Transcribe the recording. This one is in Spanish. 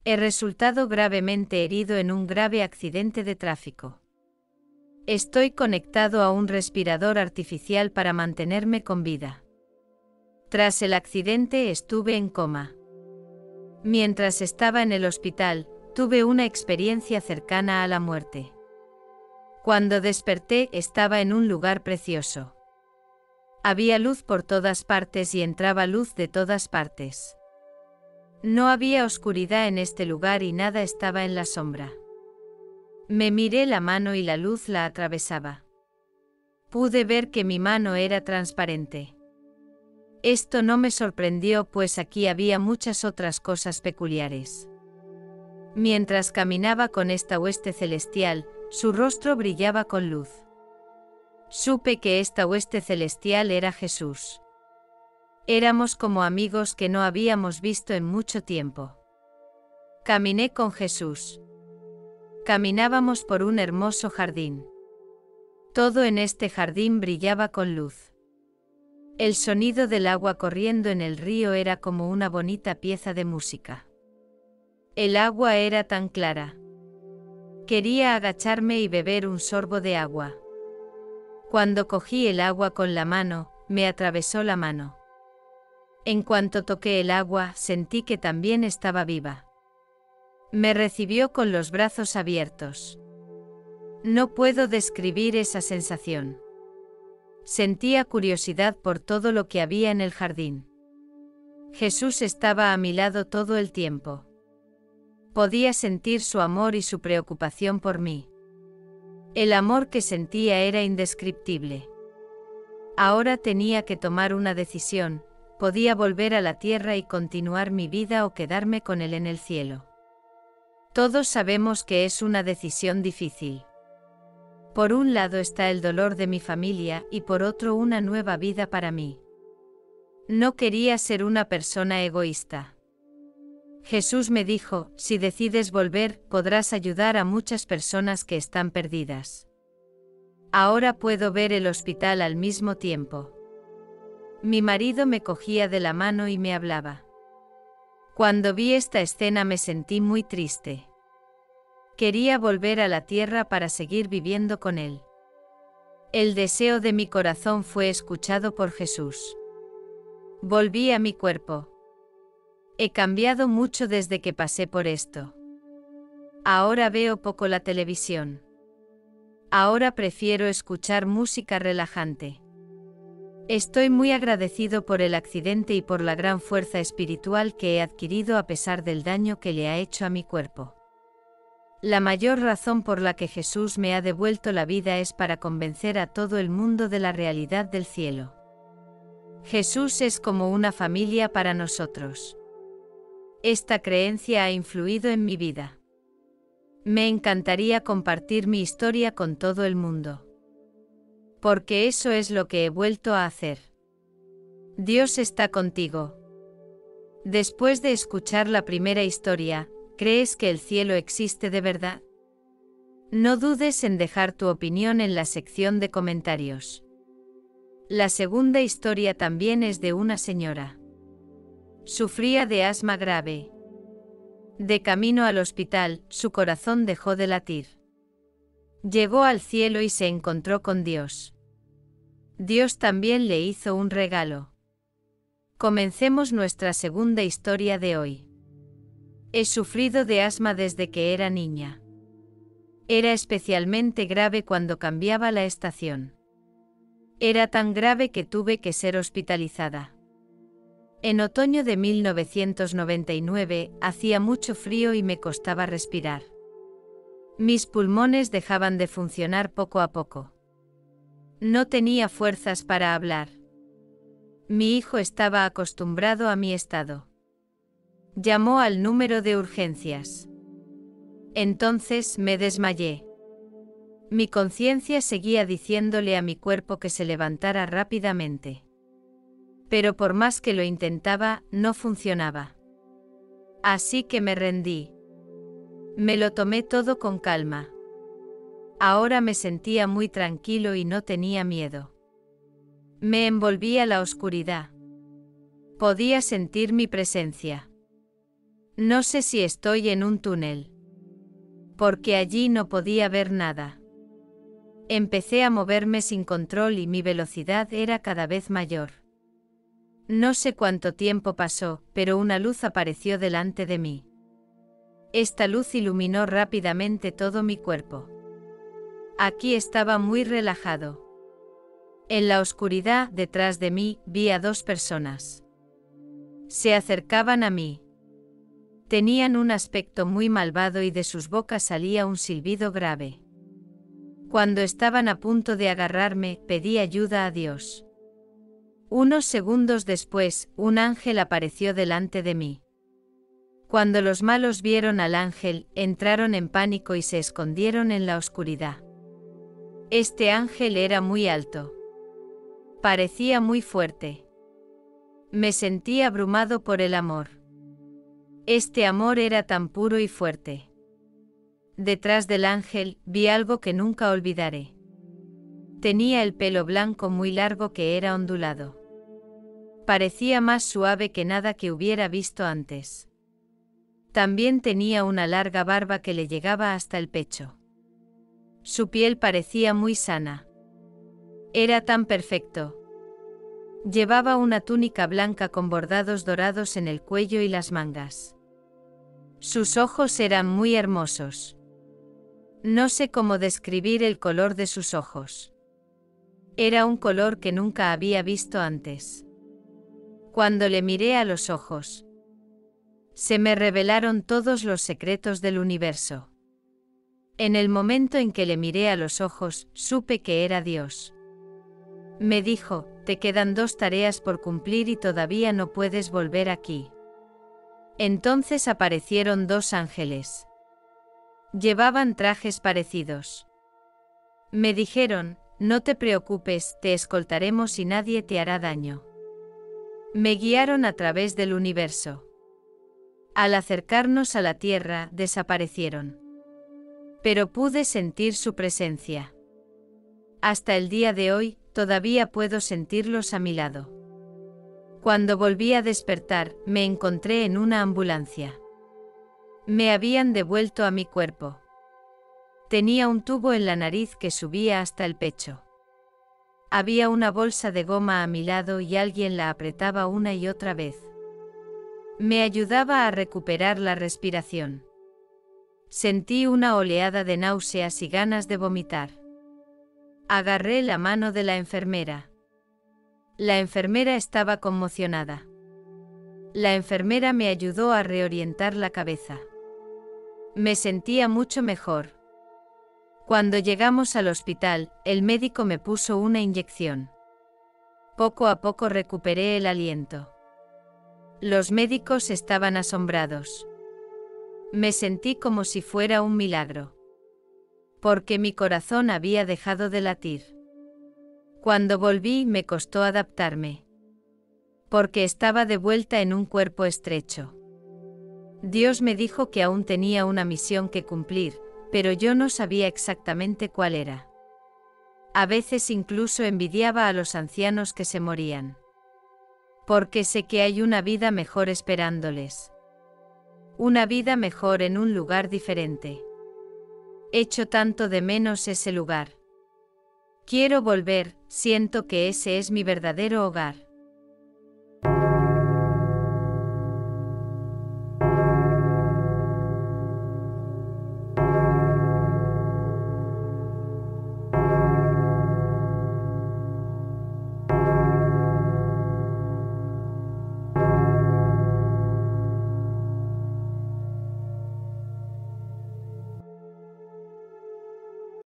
He resultado gravemente herido en un grave accidente de tráfico. Estoy conectado a un respirador artificial para mantenerme con vida. Tras el accidente estuve en coma. Mientras estaba en el hospital, tuve una experiencia cercana a la muerte. Cuando desperté, estaba en un lugar precioso. Había luz por todas partes y entraba luz de todas partes. No había oscuridad en este lugar y nada estaba en la sombra. Me miré la mano y la luz la atravesaba. Pude ver que mi mano era transparente. Esto no me sorprendió, pues aquí había muchas otras cosas peculiares. Mientras caminaba con esta hueste celestial, su rostro brillaba con luz. Supe que esta hueste celestial era Jesús. Éramos como amigos que no habíamos visto en mucho tiempo. Caminé con Jesús. Caminábamos por un hermoso jardín. Todo en este jardín brillaba con luz. El sonido del agua corriendo en el río era como una bonita pieza de música. El agua era tan clara. Quería agacharme y beber un sorbo de agua. Cuando cogí el agua con la mano, me atravesó la mano. En cuanto toqué el agua, sentí que también estaba viva. Me recibió con los brazos abiertos. No puedo describir esa sensación. Sentía curiosidad por todo lo que había en el jardín. Jesús estaba a mi lado todo el tiempo. Podía sentir su amor y su preocupación por mí. El amor que sentía era indescriptible. Ahora tenía que tomar una decisión: podía volver a la tierra y continuar mi vida o quedarme con él en el cielo. Todos sabemos que es una decisión difícil. Por un lado está el dolor de mi familia y por otro una nueva vida para mí. No quería ser una persona egoísta. Jesús me dijo: si decides volver, podrás ayudar a muchas personas que están perdidas. Ahora puedo ver el hospital al mismo tiempo. Mi marido me cogía de la mano y me hablaba. Cuando vi esta escena me sentí muy triste. Quería volver a la tierra para seguir viviendo con él. El deseo de mi corazón fue escuchado por Jesús. Volví a mi cuerpo. He cambiado mucho desde que pasé por esto. Ahora veo poco la televisión. Ahora prefiero escuchar música relajante. Estoy muy agradecido por el accidente y por la gran fuerza espiritual que he adquirido a pesar del daño que le ha hecho a mi cuerpo. La mayor razón por la que Jesús me ha devuelto la vida es para convencer a todo el mundo de la realidad del cielo. Jesús es como una familia para nosotros. Esta creencia ha influido en mi vida. Me encantaría compartir mi historia con todo el mundo. Porque eso es lo que he vuelto a hacer. Dios está contigo. Después de escuchar la primera historia, ¿crees que el cielo existe de verdad? No dudes en dejar tu opinión en la sección de comentarios. La segunda historia también es de una señora. Sufría de asma grave. De camino al hospital, su corazón dejó de latir. Llegó al cielo y se encontró con Dios. Dios también le hizo un regalo. Comencemos nuestra segunda historia de hoy. He sufrido de asma desde que era niña. Era especialmente grave cuando cambiaba la estación. Era tan grave que tuve que ser hospitalizada. En otoño de 1999 hacía mucho frío y me costaba respirar. Mis pulmones dejaban de funcionar poco a poco. No tenía fuerzas para hablar. Mi hijo estaba acostumbrado a mi estado. Llamó al número de urgencias. Entonces me desmayé. Mi conciencia seguía diciéndole a mi cuerpo que se levantara rápidamente. Pero por más que lo intentaba, no funcionaba. Así que me rendí. Me lo tomé todo con calma. Ahora me sentía muy tranquilo y no tenía miedo. Me envolvía la oscuridad. Podía sentir mi presencia. No sé si estoy en un túnel. Porque allí no podía ver nada. Empecé a moverme sin control y mi velocidad era cada vez mayor. No sé cuánto tiempo pasó, pero una luz apareció delante de mí. Esta luz iluminó rápidamente todo mi cuerpo. Aquí estaba muy relajado. En la oscuridad, detrás de mí, vi a dos personas. Se acercaban a mí. Tenían un aspecto muy malvado y de sus bocas salía un silbido grave. Cuando estaban a punto de agarrarme, pedí ayuda a Dios. Unos segundos después, un ángel apareció delante de mí. Cuando los malos vieron al ángel, entraron en pánico y se escondieron en la oscuridad. Este ángel era muy alto. Parecía muy fuerte. Me sentí abrumado por el amor. Este amor era tan puro y fuerte. Detrás del ángel, vi algo que nunca olvidaré. Tenía el pelo blanco muy largo que era ondulado. Parecía más suave que nada que hubiera visto antes. También tenía una larga barba que le llegaba hasta el pecho. Su piel parecía muy sana. Era tan perfecto. Llevaba una túnica blanca con bordados dorados en el cuello y las mangas. Sus ojos eran muy hermosos. No sé cómo describir el color de sus ojos. Era un color que nunca había visto antes. Cuando le miré a los ojos, se me revelaron todos los secretos del universo. En el momento en que le miré a los ojos, supe que era Dios. Me dijo, te quedan 2 tareas por cumplir y todavía no puedes volver aquí. Entonces aparecieron 2 ángeles. Llevaban trajes parecidos. Me dijeron, no te preocupes, te escoltaremos y nadie te hará daño. Me guiaron a través del universo. Al acercarnos a la Tierra, desaparecieron. Pero pude sentir su presencia. Hasta el día de hoy, todavía puedo sentirlos a mi lado. Cuando volví a despertar, me encontré en una ambulancia. Me habían devuelto a mi cuerpo. Tenía un tubo en la nariz que subía hasta el pecho. Había una bolsa de goma a mi lado y alguien la apretaba una y otra vez. Me ayudaba a recuperar la respiración. Sentí una oleada de náuseas y ganas de vomitar. Agarré la mano de la enfermera. La enfermera estaba conmocionada. La enfermera me ayudó a reorientar la cabeza. Me sentía mucho mejor. Cuando llegamos al hospital, el médico me puso una inyección. Poco a poco recuperé el aliento. Los médicos estaban asombrados. Me sentí como si fuera un milagro. Porque mi corazón había dejado de latir. Cuando volví me costó adaptarme. Porque estaba de vuelta en un cuerpo estrecho. Dios me dijo que aún tenía una misión que cumplir, pero yo no sabía exactamente cuál era. A veces incluso envidiaba a los ancianos que se morían. Porque sé que hay una vida mejor esperándoles. Una vida mejor en un lugar diferente. Echo tanto de menos ese lugar. Quiero volver, siento que ese es mi verdadero hogar.